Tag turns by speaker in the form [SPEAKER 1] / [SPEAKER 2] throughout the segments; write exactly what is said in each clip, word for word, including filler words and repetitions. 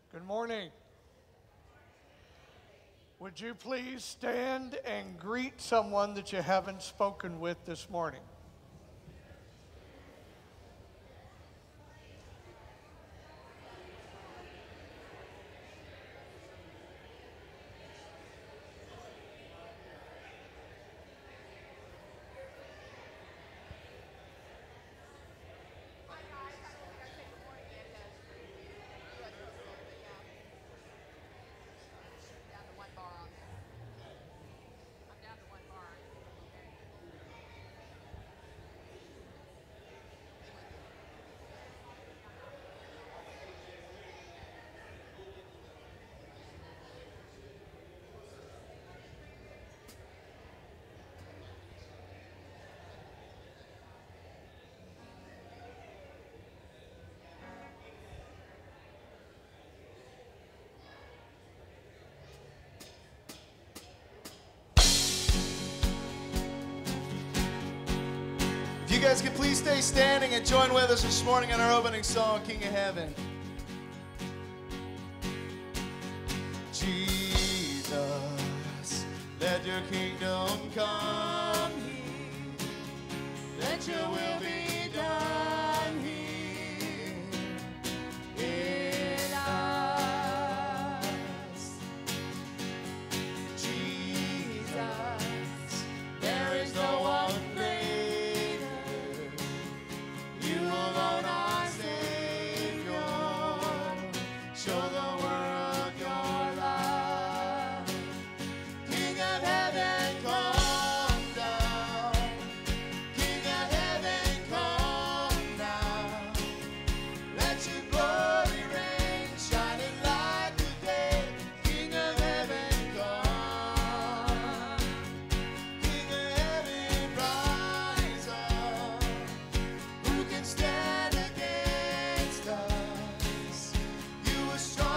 [SPEAKER 1] Good morning. Would you please stand and greet someone that you haven't spoken with this morning?
[SPEAKER 2] You guys can please stay standing and join with us this morning in our opening song, King of Heaven. Jesus, let your kingdom come here. Let your will be done here in us. Jesus, there is no one strong.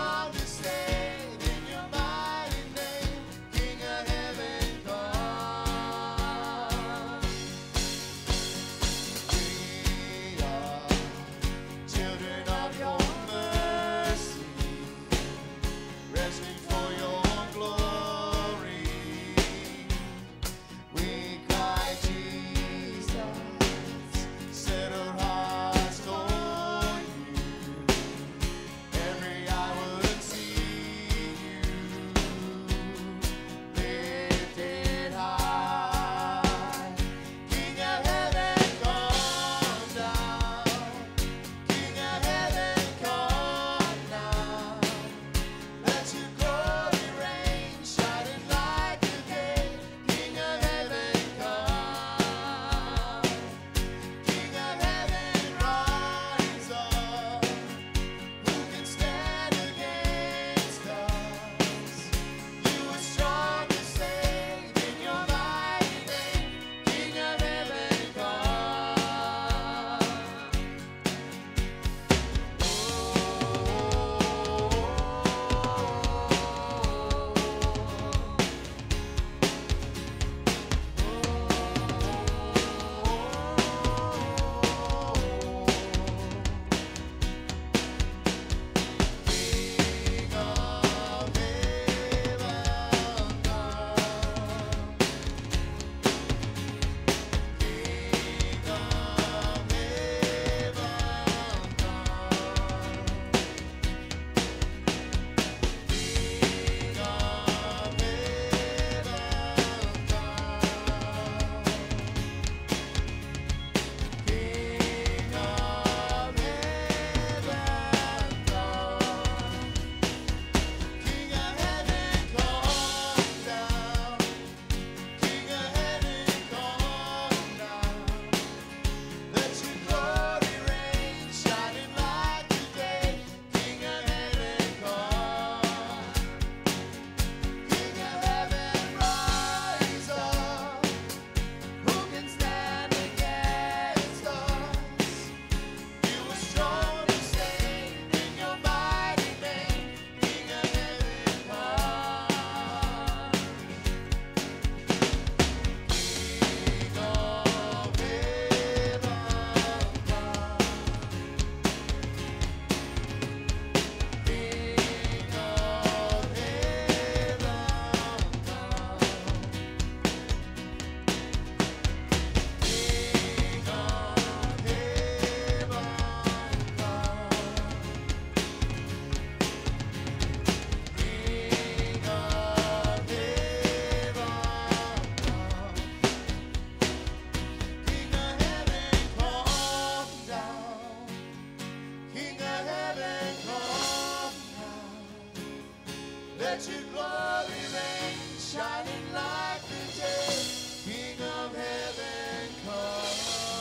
[SPEAKER 2] Let your glory reign, shining like the day. King of heaven, come.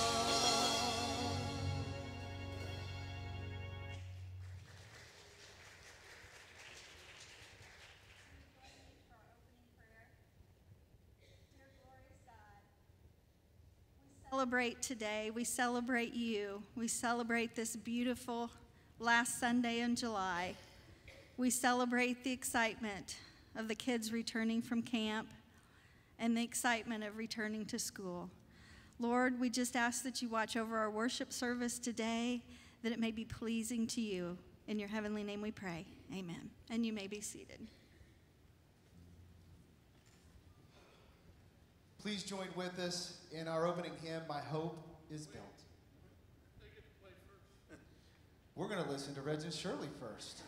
[SPEAKER 3] Celebrate today. We celebrate you. We celebrate this beautiful last Sunday in July. We celebrate the excitement of the kids returning from camp and the excitement of returning to school. Lord, we just ask that you watch over our worship service today, that it may be pleasing to you. In your heavenly name we pray. Amen. And you may be seated.
[SPEAKER 2] Please join with us in our opening hymn, My Hope is Built. We're going to listen to Reg and Shirley first.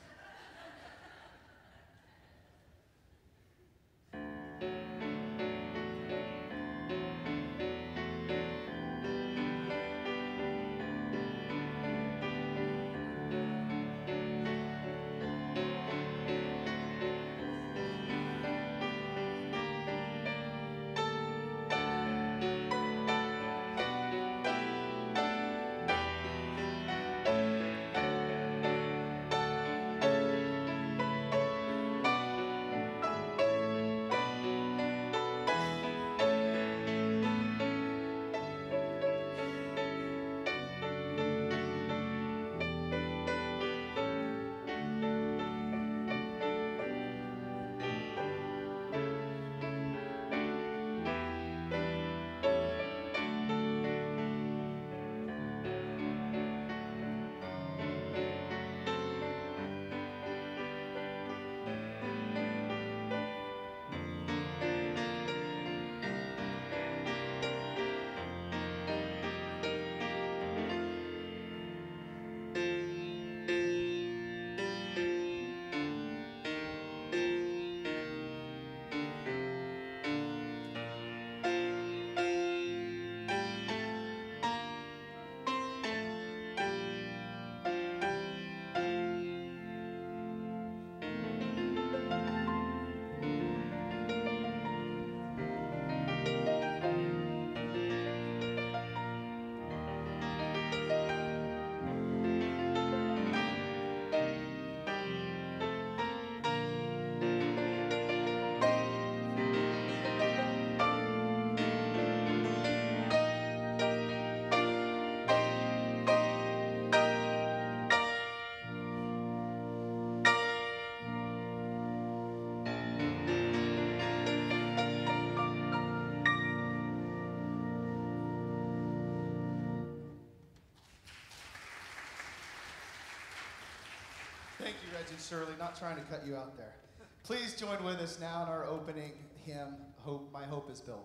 [SPEAKER 2] Thank you, Reg and Shirley. Not trying to cut you out there. Please join with us now in our opening hymn, Hope, My Hope is Built.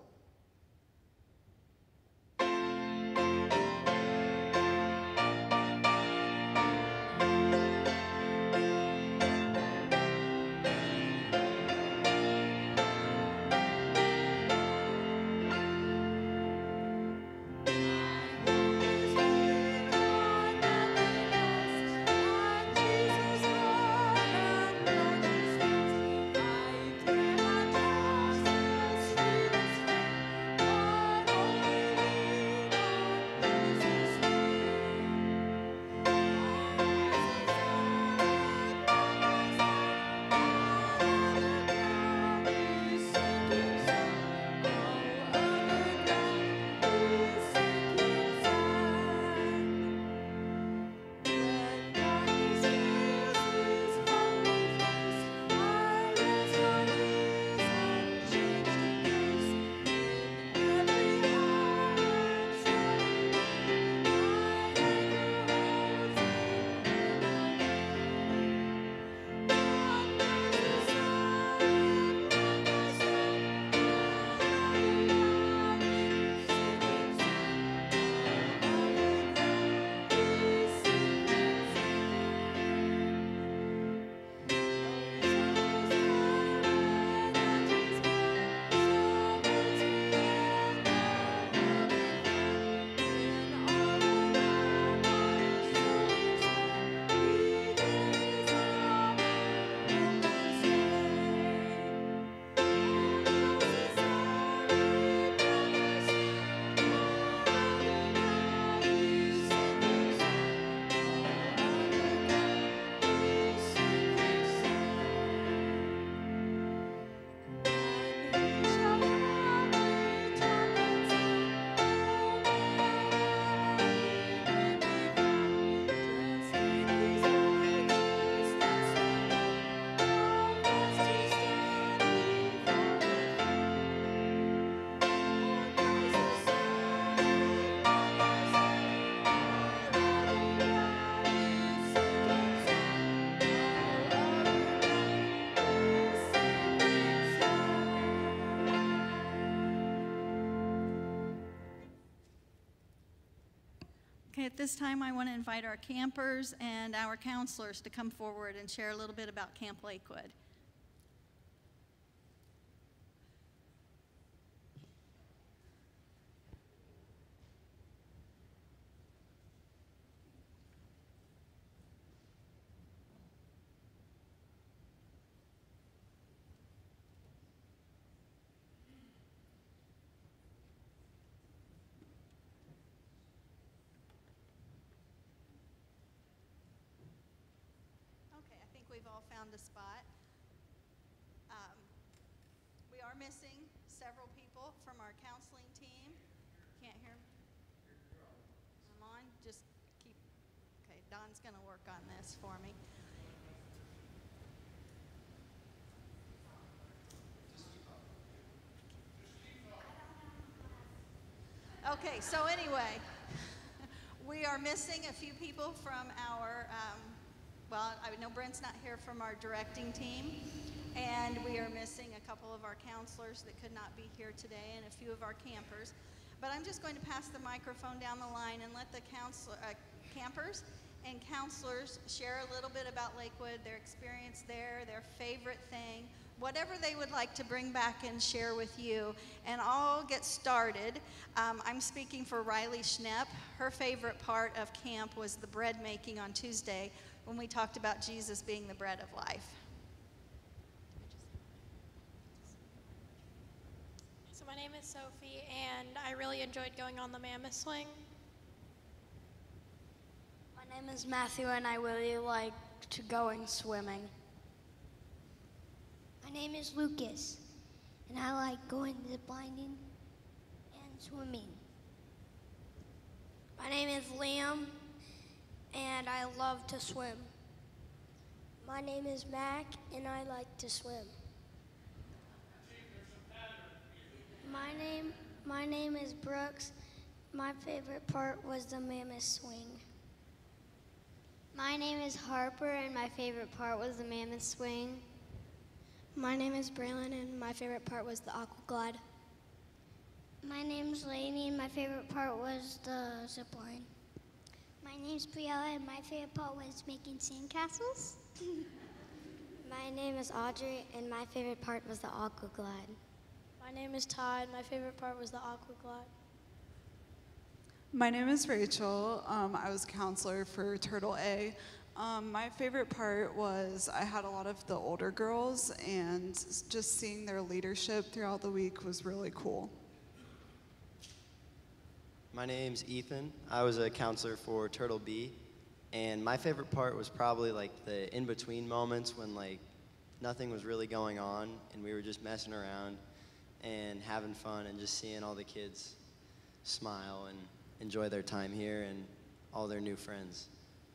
[SPEAKER 4] I
[SPEAKER 3] At this time, I want to invite our campers and our counselors to come forward and share a little bit about Camp Lakewood. We've all found a spot. Um, we are missing several people from our counseling team. Can't hear me? I'm on. Just keep. Okay, Don's going to work on this for me. Okay, so anyway, we are missing a few people from our. Um, Well, I know Brent's not here from our directing team, and we are missing a couple of our counselors that could not be here today and a few of our campers. But I'm just going to pass the microphone down the line and let the counselor, uh, campers and counselors share a little bit about Lakewood, their experience there, their favorite thing, whatever they would like to bring back and share with you. And I'll get started. Um, I'm speaking for Riley Schnepp. Her favorite part of camp was the bread making on Tuesday, when we talked about Jesus being the bread of life.
[SPEAKER 4] So my name is Sophie, and I really enjoyed going on the Mammoth Swing.
[SPEAKER 5] My name is Matthew, and I really like to going swimming.
[SPEAKER 6] My name is Lucas, and I like going ziplining and swimming.
[SPEAKER 5] My name is Liam, and I love to swim.
[SPEAKER 6] My name is Mac, and I like to swim. My name, my name is Brooks. My favorite part was the Mammoth Swing.
[SPEAKER 7] My name is Harper, and my favorite part was the Mammoth Swing.
[SPEAKER 8] My name is Braylon, and my favorite part was the Aqua Glide.
[SPEAKER 6] My name's Lainey, and my favorite part was the zip line.
[SPEAKER 7] My name's Briella, and my favorite part was making sandcastles.
[SPEAKER 8] My name is Audrey, and my favorite part was the Aqua Glide.
[SPEAKER 4] My name is Todd. My favorite part was the Aqua Glide.
[SPEAKER 9] My name is Rachel. Um, I was counselor for Turtle A. Um, my favorite part was I had a lot of the older girls, and just seeing their leadership throughout the week was really cool.
[SPEAKER 10] My name's Ethan. I was a counselor for Turtle B, and my favorite part was probably like the in-between moments when like nothing was really going on and we were just messing around and having fun and just seeing all the kids smile and enjoy their time here and all their new friends.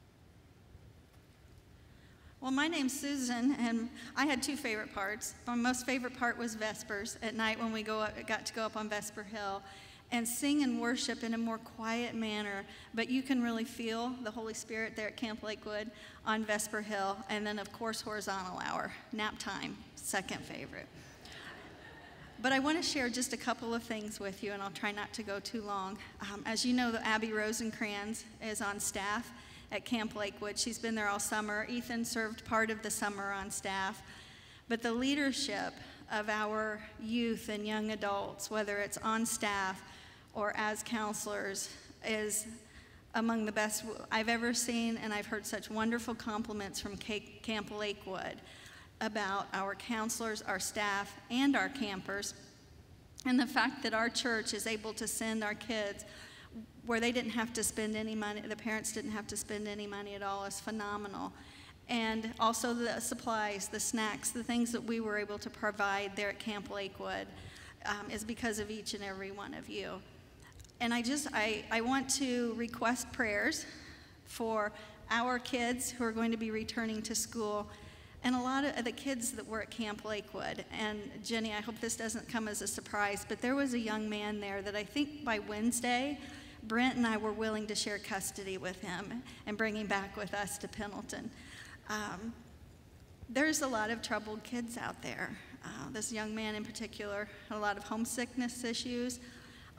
[SPEAKER 3] Well, my name's Susan, and I had two favorite parts. My most favorite part was Vespers at night when we go up, got to go up on Vesper Hill and sing and worship in a more quiet manner, but you can really feel the Holy Spirit there at Camp Lakewood on Vesper Hill. And then, of course, Horizontal Hour, nap time, second favorite. But I want to share just a couple of things with you, and I'll try not to go too long. Um, as you know, Abby Rosencrans is on staff at Camp Lakewood. She's been there all summer. Ethan served part of the summer on staff. But the leadership of our youth and young adults, whether it's on staff or as counselors, is among the best I've ever seen, and I've heard such wonderful compliments from Camp Lakewood about our counselors, our staff, and our campers, and the fact that our church is able to send our kids where they didn't have to spend any money, the parents didn't have to spend any money at all, is phenomenal. And also the supplies, the snacks, the things that we were able to provide there at Camp Lakewood um, is because of each and every one of you. And I just, I, I want to request prayers for our kids who are going to be returning to school and a lot of the kids that were at Camp Lakewood. And Jenny, I hope this doesn't come as a surprise, but there was a young man there that I think by Wednesday, Brent and I were willing to share custody with him and bring him back with us to Pendleton. Um, there's a lot of troubled kids out there. Uh, this young man in particular had a lot of homesickness issues.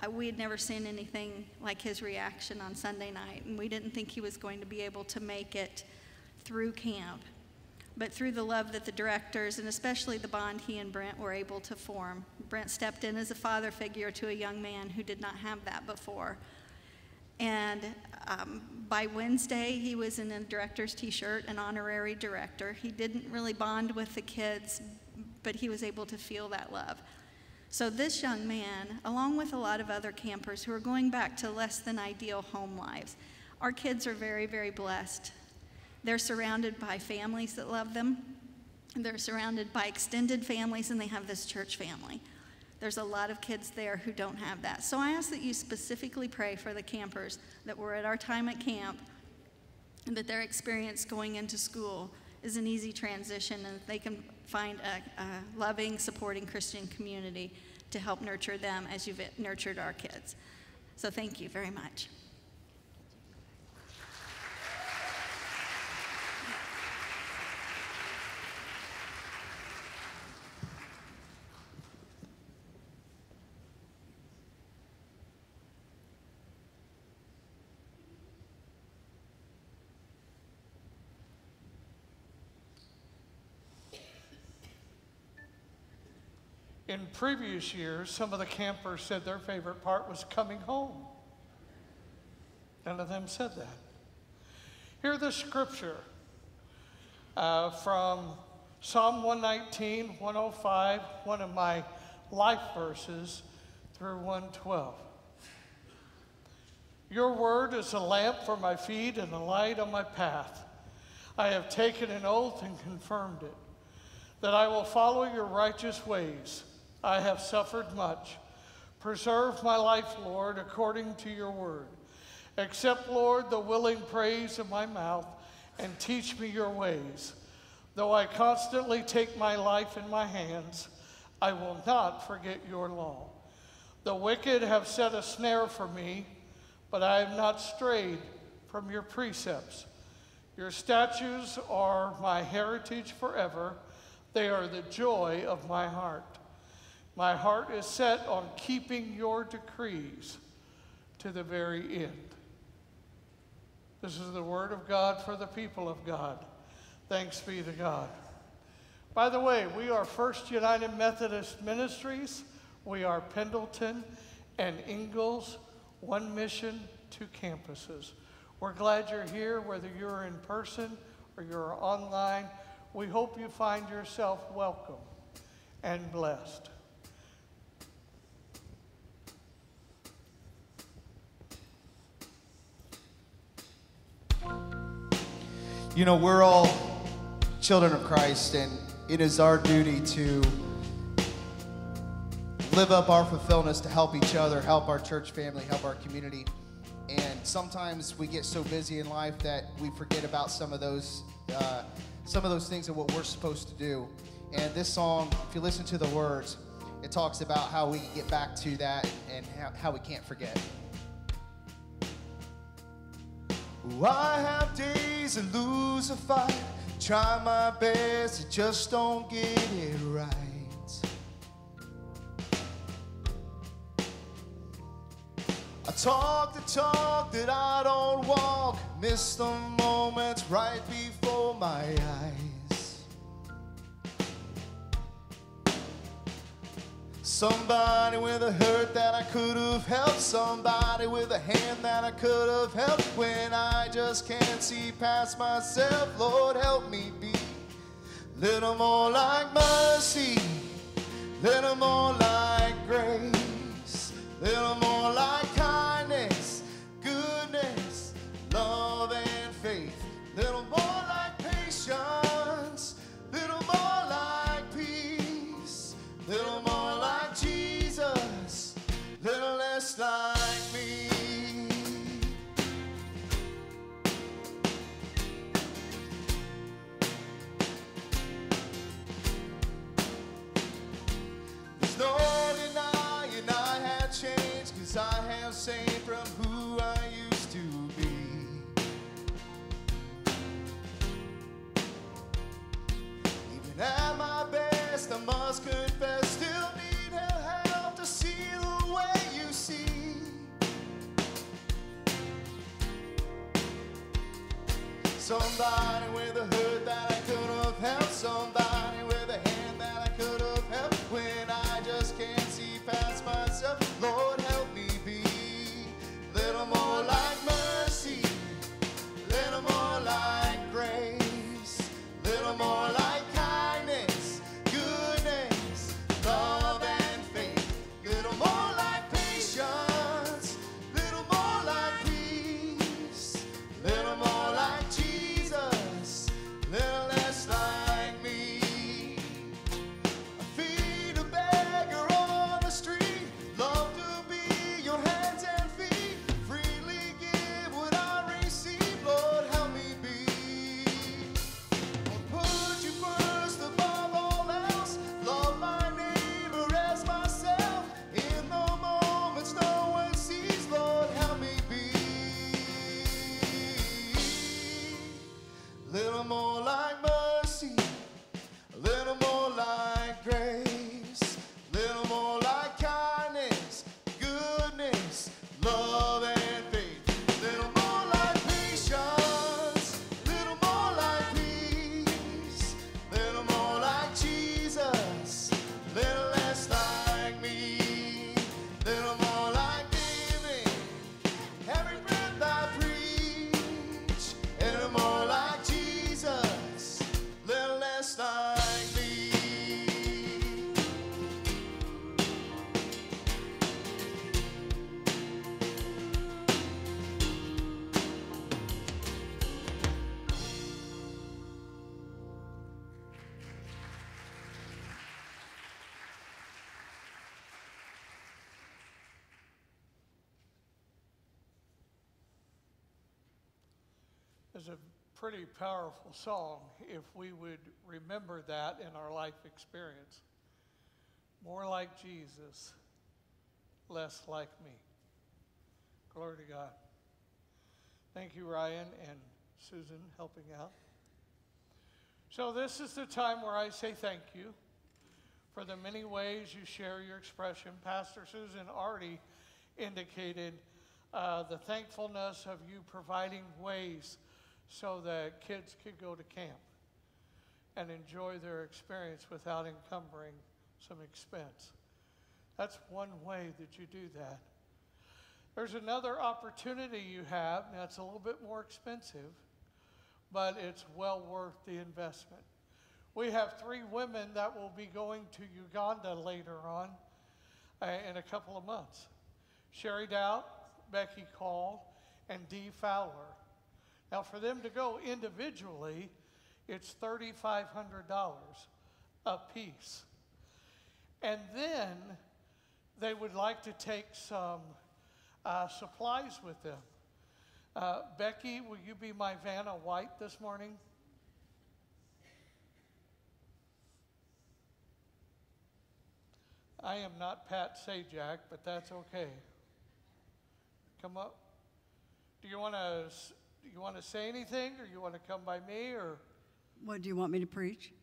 [SPEAKER 3] I, we had never seen anything like his reaction on Sunday night, and we didn't think he was going to be able to make it through camp. But through the love that the directors, and especially the bond he and Brent were able to form, Brent stepped in as a father figure to a young man who did not have that before. And um, by Wednesday, he was in a director's t-shirt, an honorary director. He didn't really bond with the kids, but he was able to feel that love. So this young man, along with a lot of other campers who are going back to less than ideal home lives, our kids are very, very blessed. They're surrounded by families that love them. They're surrounded by extended families, and they have this church family. There's a lot of kids there who don't have that. So I ask that you specifically pray for the campers that were at our time at camp, and that their experience going into school is an easy transition, and that they can find a, a loving, supporting Christian community to help nurture them as you've nurtured our kids. So thank you very much.
[SPEAKER 1] In previous years, some of the campers said their favorite part was coming home. None of them said that. Hear the scripture uh, from Psalm one nineteen, one oh five, one of my life verses, through one twelve. Your word is a lamp for my feet and a light on my path. I have taken an oath and confirmed it, that I will follow your righteous ways. I have suffered much. Preserve my life, Lord, according to your word. Accept, Lord, the willing praise of my mouth, and teach me your ways. Though I constantly take my life in my hands, I will not forget your law. The wicked have set a snare for me, but I have not strayed from your precepts. Your statutes are my heritage forever. They are the joy of my heart. My heart is set on keeping your decrees to the very end. This is the word of God for the people of God. Thanks be to God. By the way, we are First United Methodist Ministries. We are Pendleton and Ingalls, one mission, two campuses. We're glad you're here, whether you're in person or you're online. We hope you find yourself welcome and blessed.
[SPEAKER 2] You know, we're all children of Christ, and it is our duty to live up our fulfillment to help each other, help our church family, help our community. And sometimes we get so busy in life that we forget about some of those uh, some of those things and what we're supposed to do. And this song, if you listen to the words, it talks about how we can get back to that and how, how we can't forget. Oh, I have days that lose a fight, try my best, I just don't get it right. I talk the talk that I don't walk, miss the moments right before my eyes. Somebody with a hurt that I could have helped, somebody with a hand that I could have helped. When I just can't see past myself, Lord, help me be little more like mercy, little more like grace, little more like kindness, goodness, love and faith, little more like patience, little more like peace, little more like Jesus, little less like me. There's no denying I have changed, 'cause I have changed from who I used to be. Even at my best, I must confess, still need help to see the way you see. Somebody with a hurt that I could have helped. Somebody with a hand that I could have helped. When I just can't see past myself, Lord, help me be a little more like mercy, a little more like grace, a little more like kindness, goodness, love and faith, a little more like patience, a little more like peace, a little more like Jesus, a little less like me. I feed a beggar on the street, love to be your hands and feet, freely give what I receive, Lord, help me be. I'll put you first above all else, love my neighbor as myself, in the moments no one sees, Lord, help me be. Little more like mercy, a little more like grace, a little more like kindness, goodness, love and faith, a little more like patience, a little more like peace, a little more like Jesus, a little less like me, a little more like giving every breath I preach, a little more like Jesus, a little less like me.
[SPEAKER 1] It's a pretty powerful song if we would remember that in our life experience. More like Jesus, less like me. Glory to God. Thank you, Ryan and Susan, helping out. So this is the time where I say thank you for the many ways you share your expression. Pastor Susan already indicated uh, the thankfulness of you providing ways so that kids could go to camp and enjoy their experience without encumbering some expense. That's one way that you do that. There's another opportunity you have. Now, it's a little bit more expensive, but it's well worth the investment. We have three women that will be going to Uganda later on uh, in a couple of months. Sherry Dowd, Becky Call, and Dee Fowler. Now, for them to go individually, it's three thousand five hundred dollars a piece. And then they would like to take some uh, supplies with them. Uh, Becky, will you be my Vanna White this morning? I am not Pat Sajak, but that's okay. Come up. Do you want to... Do you want to say anything, or you want to come by me, or?
[SPEAKER 11] What, do you want me to preach?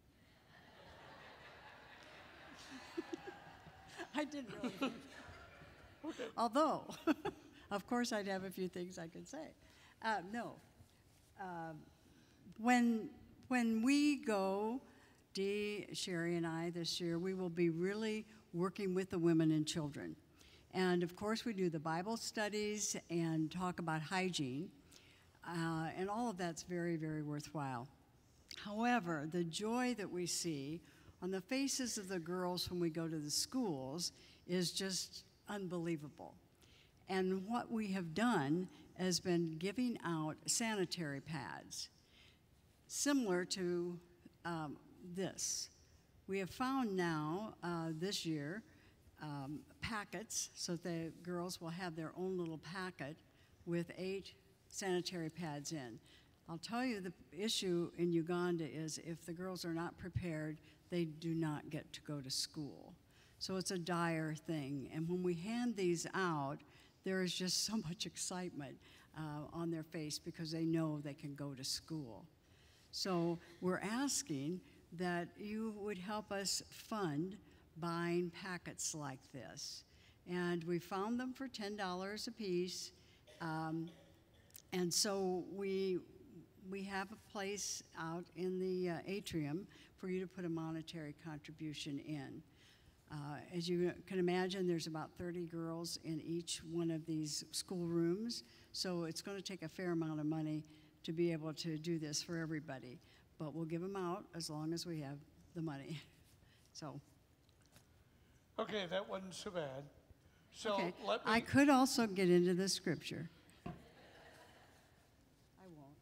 [SPEAKER 11] I didn't really.
[SPEAKER 1] Okay.
[SPEAKER 11] Although, of course, I'd have a few things I could say. Uh, no. Um, when, when we go, Dee, Sherry, and I this year, we will be really working with the women and children. And, of course, we do the Bible studies and talk about hygiene. Uh, and all of that's very, very worthwhile. However, the joy that we see on the faces of the girls when we go to the schools is just unbelievable. And what we have done has been giving out sanitary pads, similar to um, this. We have found now, uh, this year, um, packets, so the girls will have their own little packet with eight sanitary pads in. I'll tell you, the issue in Uganda is if the girls are not prepared, they do not get to go to school. So it's a dire thing. And when we hand these out, there is just so much excitement uh, on their face because they know they can go to school. So we're asking that you would help us fund buying packets like this. And we found them for ten dollars a piece. Um, And so we we have a place out in the uh, atrium for you to put a monetary contribution in. Uh, as you can imagine, there's about thirty girls in each one of these schoolrooms, so it's going to take a fair amount of money to be able to do this for everybody. But we'll give them out as long as we have the money. So.
[SPEAKER 1] Okay, that wasn't so bad. So
[SPEAKER 11] Okay,
[SPEAKER 1] let me.
[SPEAKER 11] I could also get into the scripture. I won't.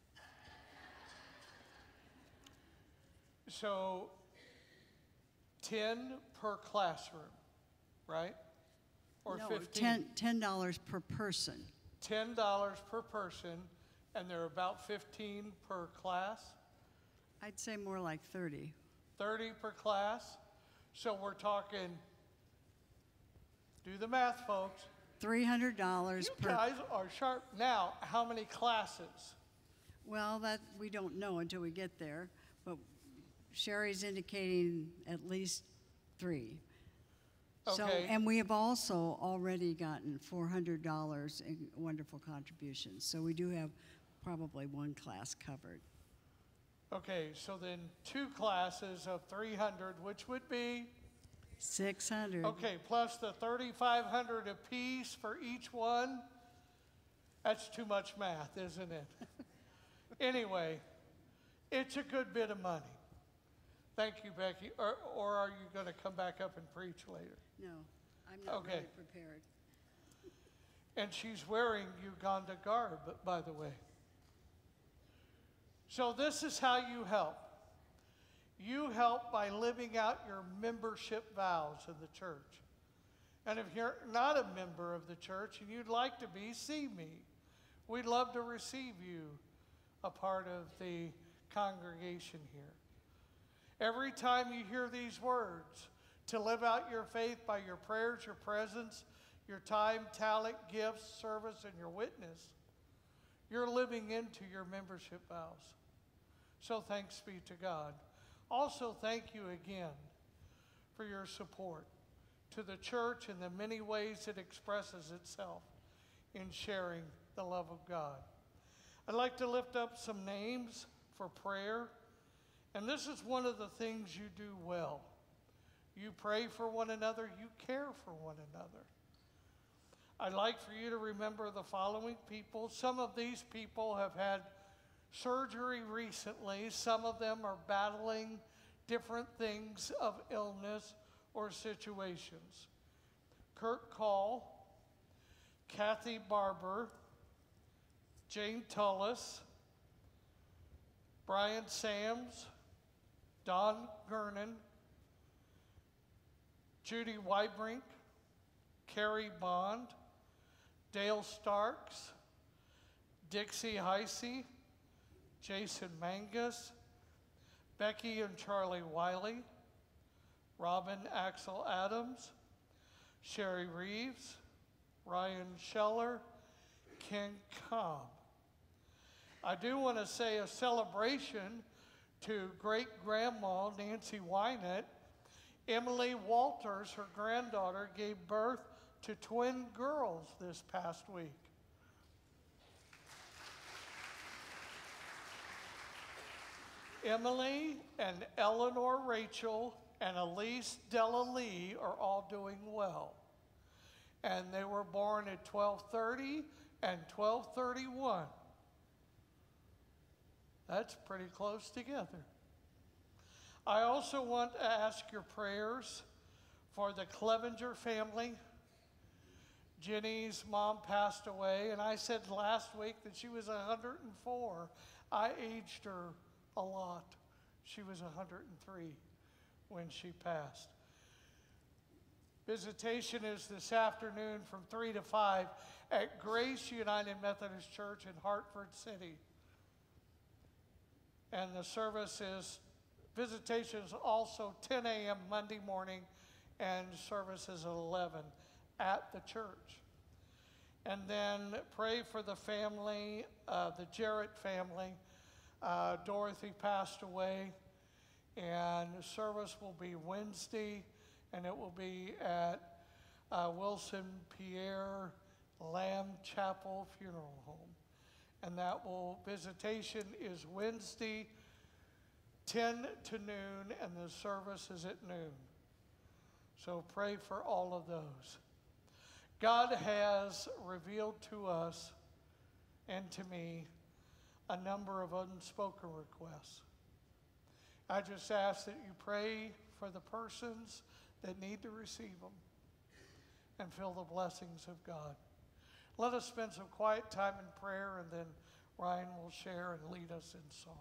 [SPEAKER 1] So ten per classroom, right? Or
[SPEAKER 11] No,
[SPEAKER 1] fifteen?
[SPEAKER 11] ten, ten dollars per person.
[SPEAKER 1] ten dollars per person, and they're about fifteen per class?
[SPEAKER 11] I'd say more like thirty.
[SPEAKER 1] thirty per class? So we're talking, do the math, folks.
[SPEAKER 11] three hundred dollars
[SPEAKER 1] You
[SPEAKER 11] per.
[SPEAKER 1] guys are sharp. Now, how many classes?
[SPEAKER 11] Well, that we don't know until we get there, but Sherry's indicating at least three. So,
[SPEAKER 1] Okay.
[SPEAKER 11] and we have also already gotten four hundred dollars in wonderful contributions. So we do have probably one class covered.
[SPEAKER 1] Okay, so then two classes of three hundred, which would be?
[SPEAKER 11] six hundred.
[SPEAKER 1] Okay, plus the thirty-five hundred apiece for each one. That's too much math, isn't it? Anyway, it's a good bit of money. Thank you, Becky. Or, or are you going to come back up and preach later?
[SPEAKER 11] No, I'm not
[SPEAKER 1] Okay.
[SPEAKER 11] really prepared.
[SPEAKER 1] And she's wearing Uganda garb, by the way. So this is how you help. You help by living out your membership vows in the church. And if you're not a member of the church and you'd like to be, see me. We'd love to receive you a part of the congregation here. Every time you hear these words, to live out your faith by your prayers, your presence, your time, talent, gifts, service, and your witness, you're living into your membership vows. So thanks be to God. Also, thank you again for your support to the church in the many ways it expresses itself in sharing the love of God. I'd like to lift up some names for prayer. And this is one of the things you do well. You pray for one another. You care for one another. I'd like for you to remember the following people. Some of these people have had surgery recently. Some of them are battling different things of illness or situations. Kurt Call, Kathy Barber, Jane Tullis, Brian Sams, Don Gernon, Judy Wybrink, Carrie Bond, Dale Starks, Dixie Heisey, Jason Mangus, Becky and Charlie Wiley, Robin Axel Adams, Sherry Reeves, Ryan Scheller, Ken Cobb. I do want to say a celebration to great-grandma Nancy Wynett. Emily Walters, her granddaughter, gave birth to twin girls this past week. Emily and Eleanor Rachel and Elise Della Lee are all doing well. And they were born at twelve thirty and twelve thirty-one. That's pretty close together. I also want to ask your prayers for the Clevenger family. Jenny's mom passed away, and I said last week that she was one hundred four. I aged her a lot. She was one hundred three when she passed. Visitation is this afternoon from three to five at Grace United Methodist Church in Hartford City. And the service is, visitation is also ten a.m. Monday morning, and service is at eleven at the church. And then pray for the family, uh, the Jarrett family. Uh, Dorothy passed away, and the service will be Wednesday, and it will be at uh, Wilson Pierre Lamb Chapel Funeral Home. And that will, visitation is Wednesday, ten to noon, and the service is at noon. So pray for all of those. God has revealed to us and to me a number of unspoken requests. I just ask that you pray for the persons that need to receive them and feel the blessings of God. Let us spend some quiet time in prayer, and then Ryan will share and lead us in song.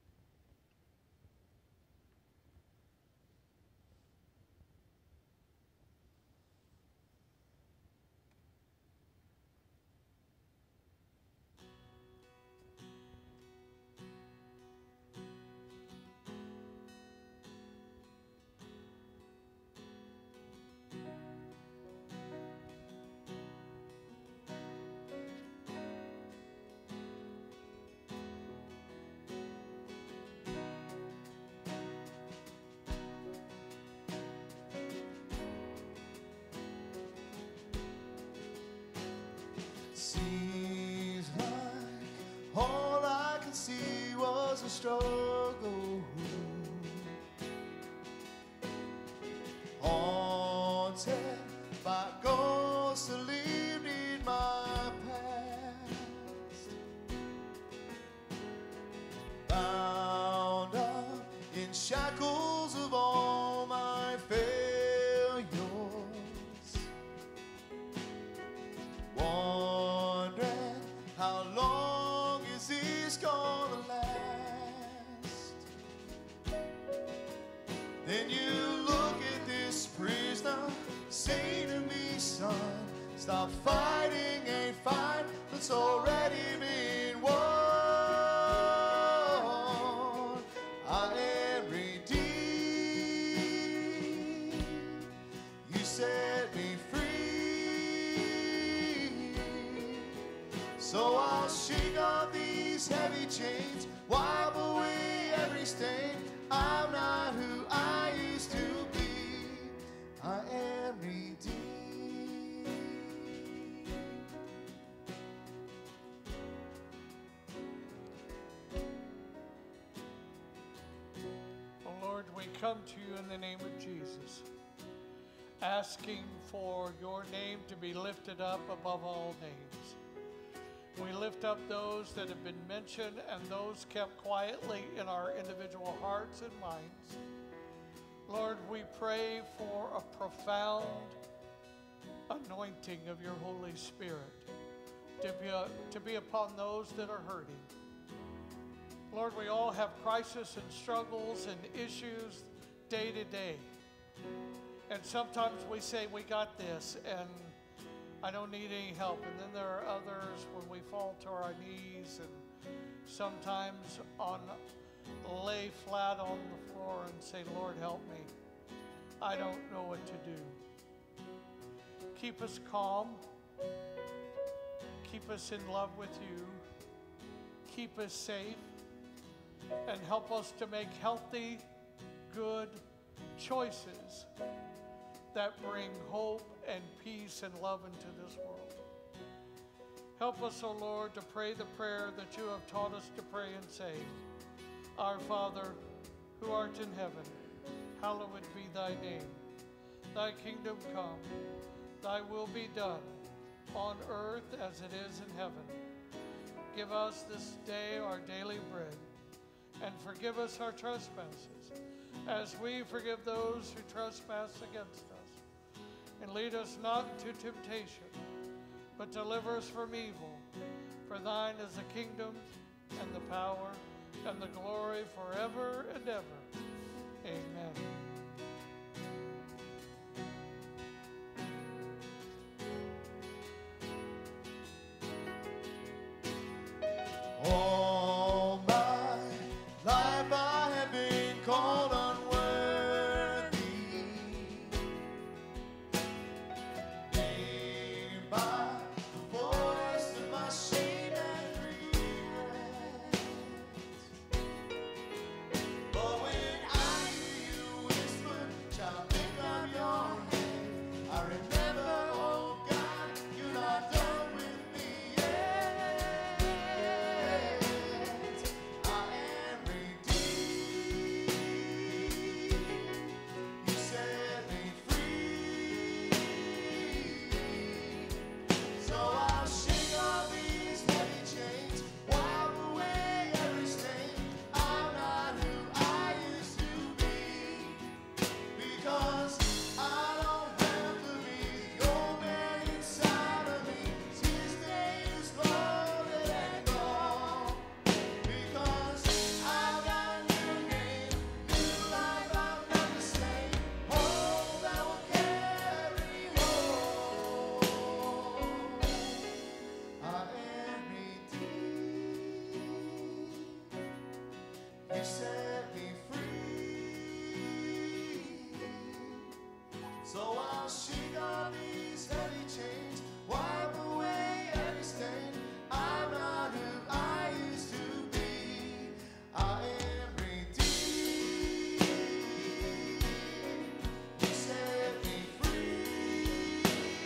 [SPEAKER 2] Seems like all I could see was a struggle, haunted by ghosts that lived in my past, bound up in shackles of all my failures, wondering how long is this gonna last. Then you look at this prisoner, say to me, son, stop fighting a fight that's already been won. I am redeemed. You set me free. So I'll shake off these heavy chains, wipe away every stain. I'm not who I used to be. I am redeemed.
[SPEAKER 1] Oh Lord, we come to you in the name of Jesus, asking for your name to be lifted up above all names. We lift up those that have been mentioned and those kept quietly in our individual hearts and minds. Lord, we pray for a profound anointing of your Holy Spirit to be, a, to be upon those that are hurting. Lord, we all have crises and struggles and issues day to day. And sometimes we say, we got this, and I don't need any help. And then there are others when we fall to our knees and sometimes on lay flat on the floor and say, Lord, help me. I don't know what to do. Keep us calm. Keep us in love with you. Keep us safe. And help us to make healthy, good choices that bring hope and peace and love into this world. Help us, O Lord, to pray the prayer that you have taught us to pray and say, Our Father, who art in heaven, hallowed be thy name. Thy kingdom come, thy will be done, on earth as it is in heaven. Give us this day our daily bread, and forgive us our trespasses, as we forgive those who trespass against us. And lead us not into temptation, but deliver us from evil. For thine is the kingdom, and the power, and the glory forever and ever. Amen.
[SPEAKER 2] All my life I have been called unworthy, named by the voice of my shame and regret. But when I hear you So I'll shake all these heavy chains, wipe away every stain. I'm not who I used to be. I am redeemed. You set me free.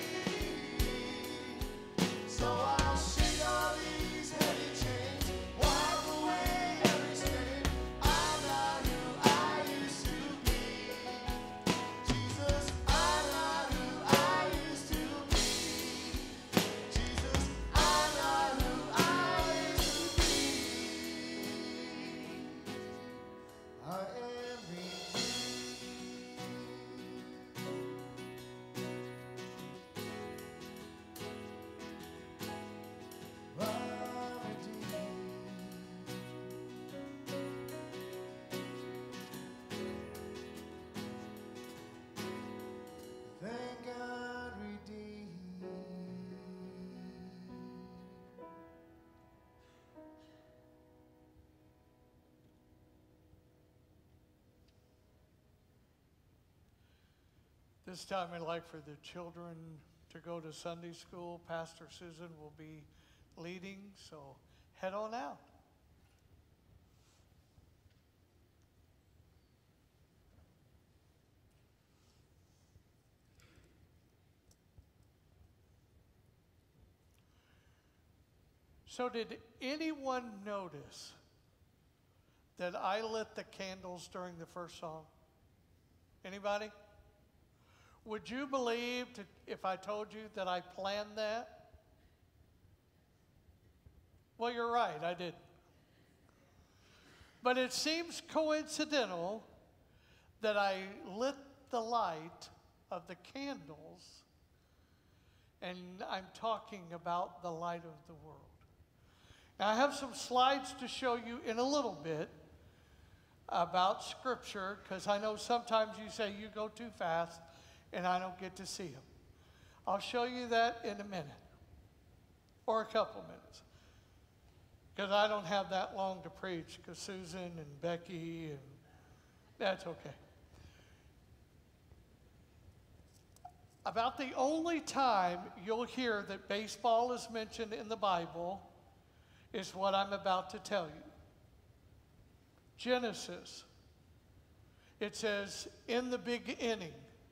[SPEAKER 2] So I'll shake all these heavy chains, wipe away every stain. I'm not who I used to be. Jesus, I'm not who I used to be. Jesus, I'm not who I used to be. I am redeemed. I'm redeemed. Thank God redeemed.
[SPEAKER 1] This time I'd like for the children to go to Sunday school. Pastor Susan will be leading, so head on out. So did anyone notice that I lit the candles during the first song? Anybody? Would you believe to, if I told you that I planned that? Well, you're right, I didn't. But it seems coincidental that I lit the light of the candles, and I'm talking about the light of the world. Now, I have some slides to show you in a little bit about Scripture, because I know sometimes you say you go too fast, and I don't get to see them. I'll show you that in a minute, or a couple minutes, because I don't have that long to preach, because Susan and Becky, and that's okay. About the only time you'll hear that baseball is mentioned in the Bible is what I'm about to tell you. Genesis. It says, in the beginning.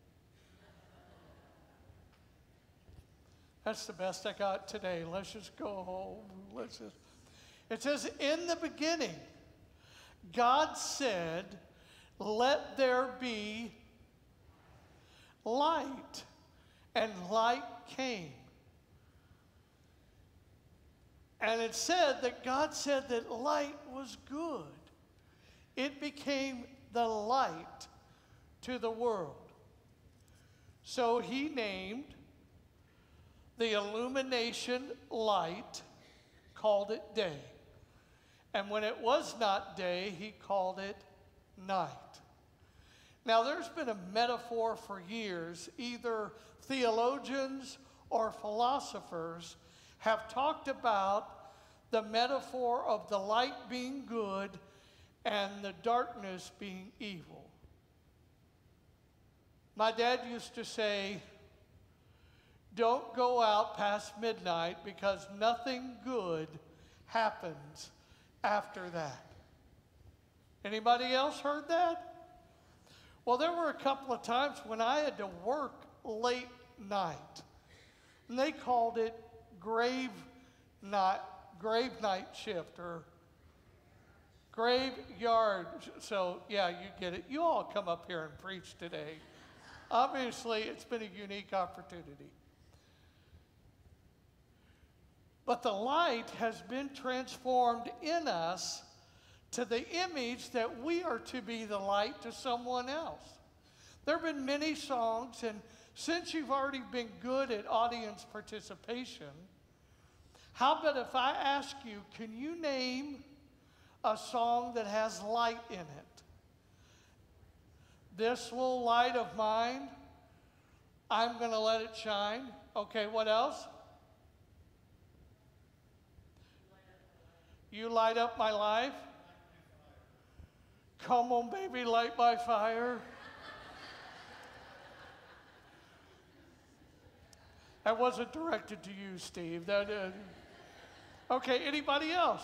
[SPEAKER 1] That's the best I got today. Let's just go home. Let's just. It says, in the beginning, God said, let there be light. And light came. And it said that God said that light was good. It became the light to the world. So he named the illumination light, called it day. And when it was not day, he called it night. Now, there's been a metaphor for years. Either theologians or philosophers have talked about the metaphor of the light being good and the darkness being evil. My dad used to say, don't go out past midnight because nothing good happens after that. Anybody else heard that? Well, there were a couple of times when I had to work late night, and they called it grave night, grave night shift or graveyard. So yeah, you get it. You all come up here and preach today. Obviously, it's been a unique opportunity. But the light has been transformed in us to the image that we are to be the light to someone else. There have been many songs, and since you've already been good at audience participation, how about if I ask you, can you name a song that has light in it? This little light of mine, I'm going to let it shine. Okay, what else? You light up my life. Come on, baby, light my fire. That wasn't directed to you, Steve. That, uh, okay, anybody else?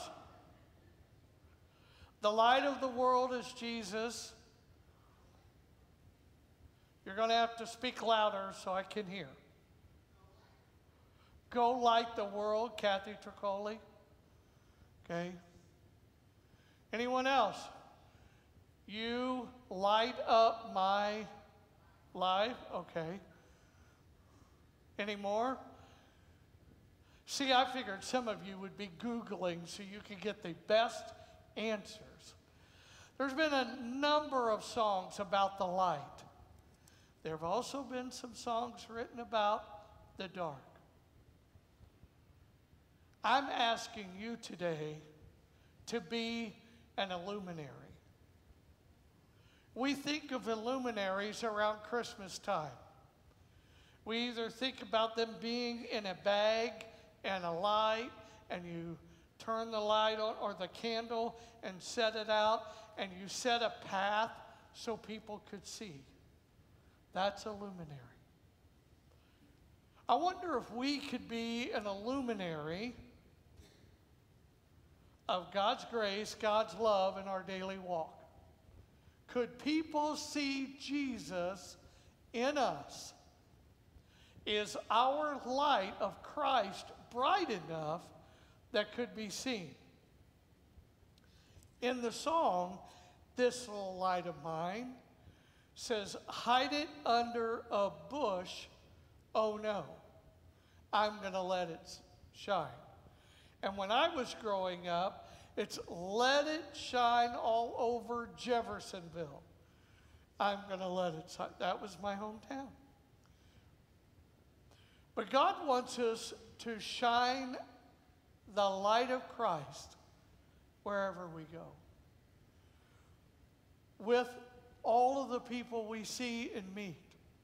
[SPEAKER 1] The light of the world is Jesus. You're going to have to speak louder so I can hear. Go light the world, Kathy Tricoli. Okay. Anyone else? You light up my life. Okay. Any more? See, I figured some of you would be Googling so you could get the best answers. There's been a number of songs about the light. There have also been some songs written about the dark. I'm asking you today to be an illuminary. We think of illuminaries around Christmas time. We either think about them being in a bag and a light, and you turn the light on or the candle and set it out, and you set a path so people could see. That's a luminary. I wonder if we could be an illuminary of God's grace, God's love in our daily walk. Could people see Jesus in us? Is our light of Christ bright enough that could be seen? In the song, "This Little Light of Mine" says, "Hide it under a bush, oh no, I'm going to let it shine." And when I was growing up, it's "Let it shine all over Jeffersonville. I'm going to let it shine." That was my hometown. But God wants us to shine the light of Christ wherever we go, with all of the people we see and meet.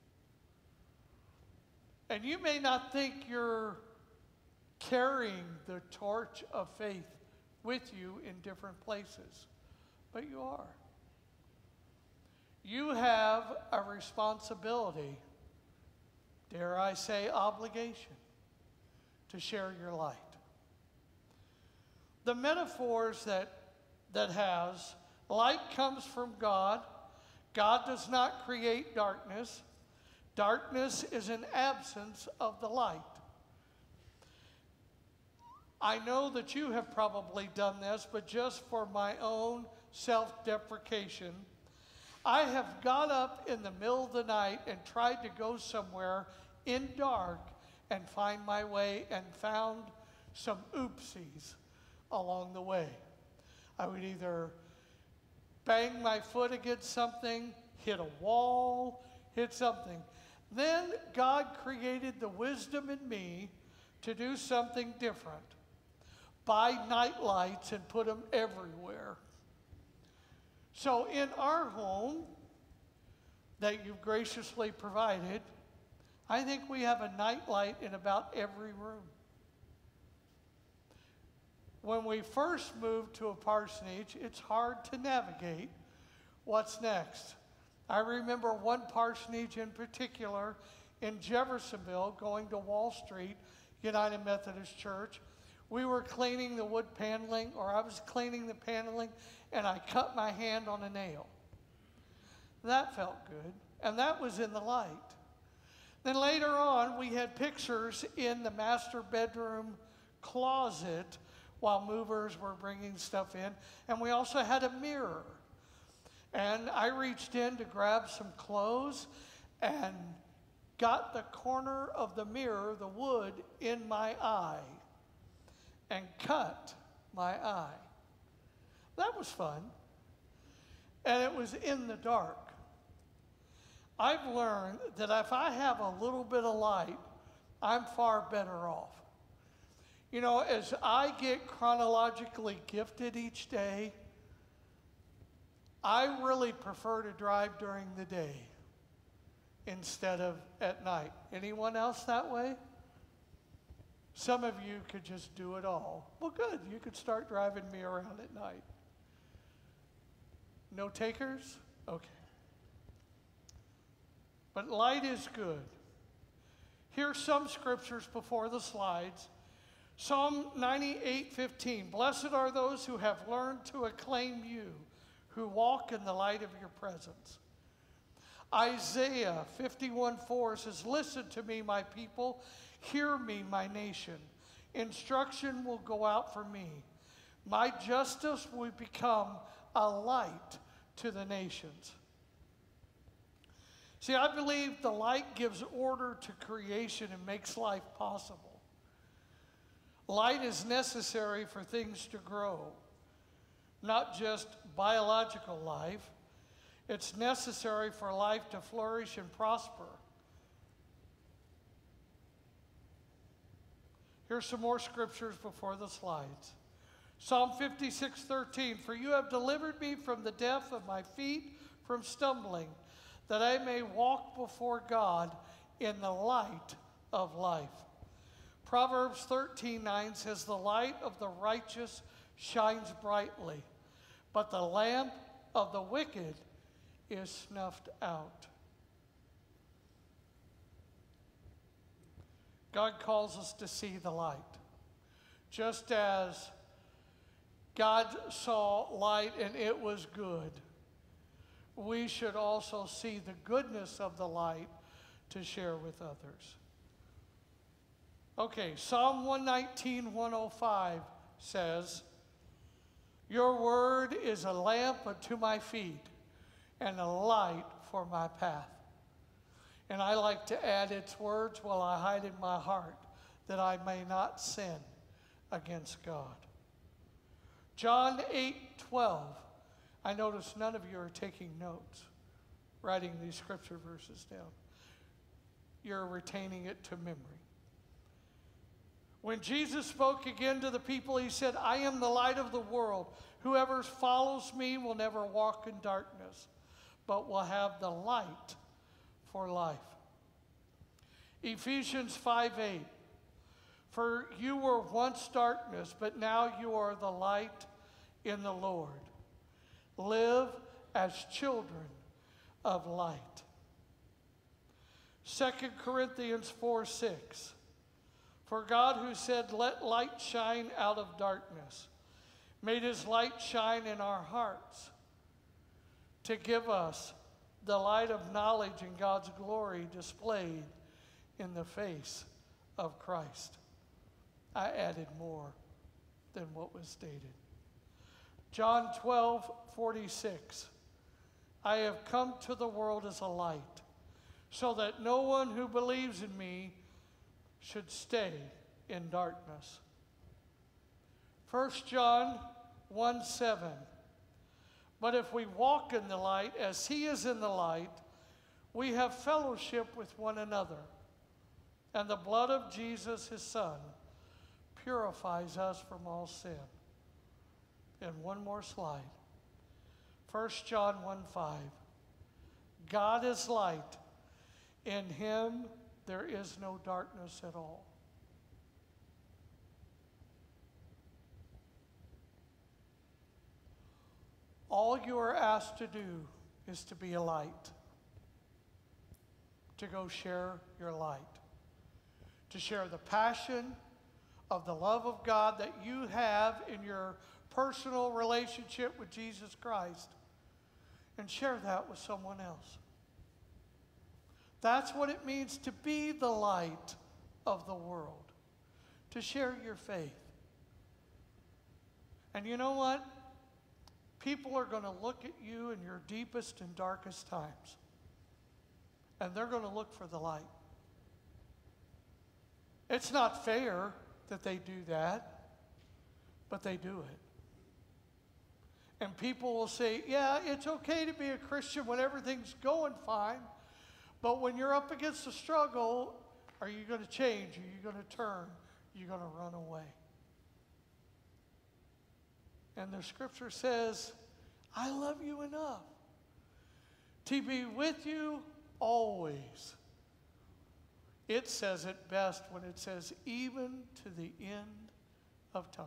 [SPEAKER 1] And you may not think you're carrying the torch of faith with you in different places, but you are. You have a responsibility, dare I say obligation, to share your light. The metaphors that, that has, light comes from God. God does not create darkness. Darkness is an absence of the light. I know that you have probably done this, but just for my own self-deprecation, I have got up in the middle of the night and tried to go somewhere in dark and find my way, and found some oopsies along the way. I would either bang my foot against something, hit a wall, hit something. Then God created the wisdom in me to do something different. Buy night lights and put them everywhere. So in our home that you've graciously provided, I think we have a night light in about every room. When we first moved to a parsonage, it's hard to navigate what's next. I remember one parsonage in particular in Jeffersonville, going to Wall Street, United Methodist Church. We were cleaning the wood paneling, or I was cleaning the paneling, and I cut my hand on a nail. That felt good, and that was in the light. Then later on, we had pictures in the master bedroom closet while movers were bringing stuff in, and we also had a mirror. And I reached in to grab some clothes and got the corner of the mirror, the wood, in my eye and cut my eye. That was fun. And it was in the dark. I've learned that if I have a little bit of light, I'm far better off. You know, as I get chronologically gifted each day, I really prefer to drive during the day instead of at night. Anyone else that way? Some of you could just do it all. Well, good. You could start driving me around at night. No takers? Okay. But light is good. Here's some scriptures before the slides. Psalm ninety-eight fifteen. Blessed are those who have learned to acclaim you, who walk in the light of your presence. Isaiah fifty-one four says, listen to me, my people. Hear me, my nation. Instruction will go out for me. My justice will become a light to the nations. See, I believe the light gives order to creation and makes life possible. Light is necessary for things to grow, not just biological life. It's necessary for life to flourish and prosper. Here's some more scriptures before the slides. Psalm fifty-six thirteen, for you have delivered me from the death of my feet, from stumbling, that I may walk before God in the light of life. Proverbs thirteen nine says, the light of the righteous shines brightly, but the lamp of the wicked is snuffed out. God calls us to see the light. Just as God saw light and it was good, we should also see the goodness of the light to share with others. Okay, Psalm one nineteen one oh five says, your word is a lamp unto my feet and a light for my path. And I like to add its words, while I hide in my heart, that I may not sin against God. John eight twelve. I notice none of you are taking notes, writing these scripture verses down. You're retaining it to memory. When Jesus spoke again to the people, he said, I am the light of the world. Whoever follows me will never walk in darkness, but will have the light for life. Ephesians five eight. For you were once darkness, but now you are the light in the Lord. Live as children of light. Second Corinthians four six. For God, who said, let light shine out of darkness, made his light shine in our hearts to give us the light of knowledge and God's glory displayed in the face of Christ. I added more than what was stated. John twelve forty-six. I have come to the world as a light, so that no one who believes in me should stay in darkness. First John one seven. But if we walk in the light as he is in the light, we have fellowship with one another. And the blood of Jesus, his son, purifies us from all sin. And one more slide. First John one five. God is light. In him there is no darkness at all. All you are asked to do is to be a light, to go share your light, to share the passion of the love of God that you have in your personal relationship with Jesus Christ, and share that with someone else. That's what it means to be the light of the world, to share your faith. And you know what? People are going to look at you in your deepest and darkest times, and they're going to look for the light. It's not fair that they do that, but they do it. And people will say, yeah, it's okay to be a Christian when everything's going fine, but when you're up against a struggle, are you going to change? Are you going to turn? Are you going to run away? And the scripture says, I love you enough to be with you always. It says it best when it says, even to the end of time.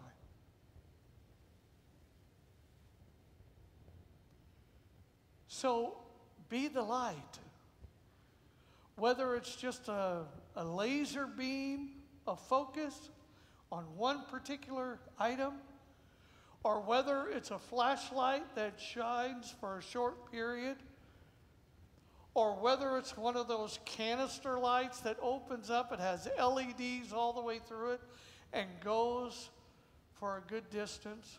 [SPEAKER 1] So be the light. whether it's just a, a laser beam of focus on one particular item, or whether it's a flashlight that shines for a short period, or whether it's one of those canister lights that opens up and has L E Ds all the way through it and goes for a good distance.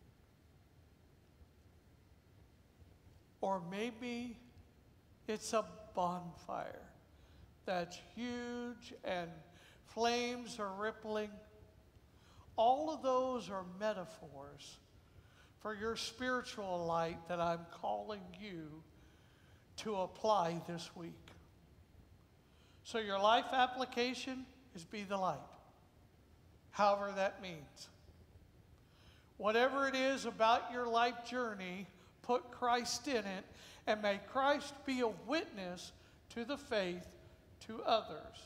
[SPEAKER 1] Or maybe it's a bonfire that's huge and flames are rippling. All of those are metaphors for your spiritual light that I'm calling you to apply this week. So your life application is be the light, however that means. Whatever it is about your life journey, put Christ in it, and may Christ be a witness to the faith to others.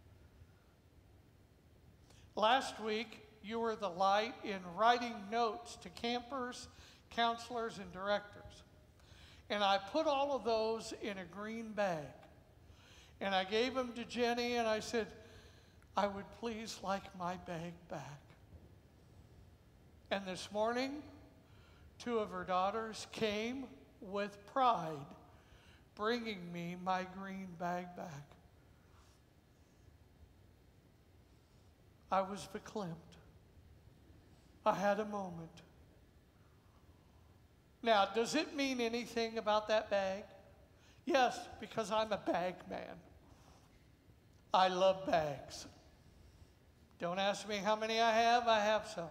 [SPEAKER 1] Last week, you were the light in writing notes to campers, counselors, and directors. And I put all of those in a green bag. And I gave them to Jenny, and I said, I would please like my bag back. And this morning, two of her daughters came with pride, bringing me my green bag back. I was verklempt. I had a moment. Now, does it mean anything about that bag? Yes, because I'm a bag man. I love bags. Don't ask me how many I have, I have some.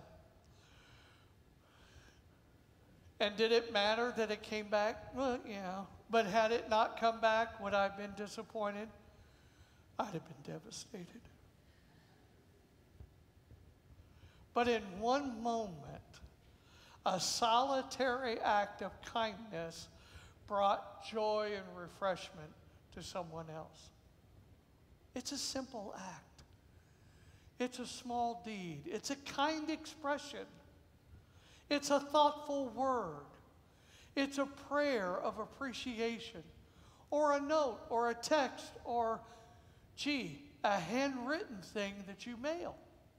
[SPEAKER 1] And did it matter that it came back? Well, yeah. But had it not come back, would I have been disappointed? I'd have been devastated. But in one moment, a solitary act of kindness brought joy and refreshment to someone else. It's a simple act. It's a small deed. It's a kind expression. It's a thoughtful word. It's a prayer of appreciation, or a note, or a text, or, gee, a handwritten thing that you mail,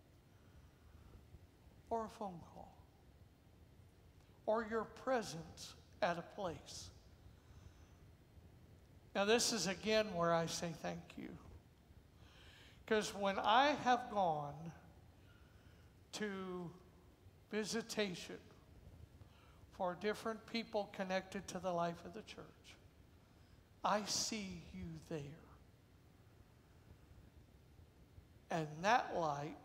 [SPEAKER 1] or a phone call, or your presence at a place. Now, this is again where I say thank you. Because when I have gone to visitation for different people connected to the life of the church, I see you there. And that light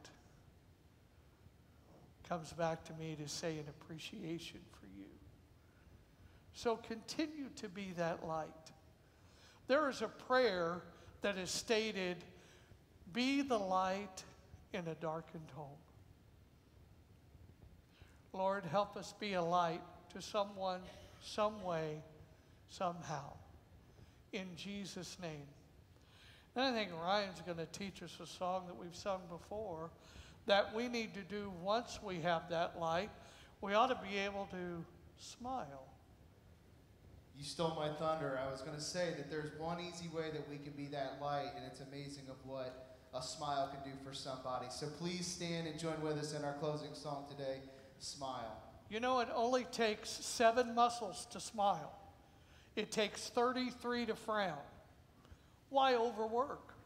[SPEAKER 1] comes back to me to say an appreciation for you. So continue to be that light. There is a prayer that is stated, be the light in a darkened home. Lord, help us be a light to someone, some way, somehow. In Jesus' name. And I think Ryan's going to teach us a song that we've sung before that we need to do once we have that light. We ought to be able to smile.
[SPEAKER 2] You stole my thunder. I was going to say that there's one easy way that we can be that light, and it's amazing of what a smile can do for somebody. So please stand and join with us in our closing song today, Smile.
[SPEAKER 1] You know, it only takes seven muscles to smile. It takes thirty-three to frown. Why overwork?